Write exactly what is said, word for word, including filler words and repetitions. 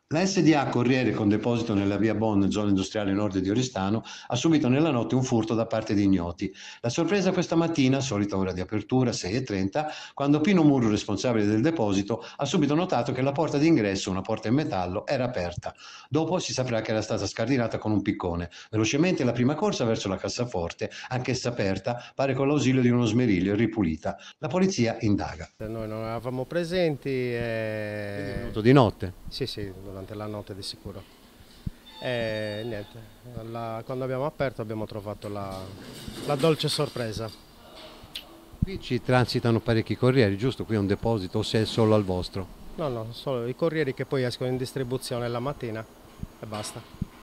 La S D A Corriere, con deposito nella via Bonn, zona industriale nord di Oristano, ha subito nella notte un furto da parte di ignoti. La sorpresa questa mattina, solita ora di apertura, sei e trenta, quando Pino Murru, responsabile del deposito, ha subito notato che la porta d'ingresso, una porta in metallo, era aperta. Dopo si saprà che era stata scardinata con un piccone. Velocemente la prima corsa verso la cassaforte, anch'essa aperta, pare con l'ausilio di uno smeriglio e ripulita. La polizia indaga. Noi non eravamo presenti Quindi è e... venuto di notte. Sì, sì, durante la notte di sicuro. E niente, la- quando abbiamo aperto abbiamo trovato la, la dolce sorpresa. Qui ci transitano parecchi corrieri, giusto? Qui è un deposito o se è solo al vostro? No, no, solo i corrieri che poi escono in distribuzione la mattina e basta.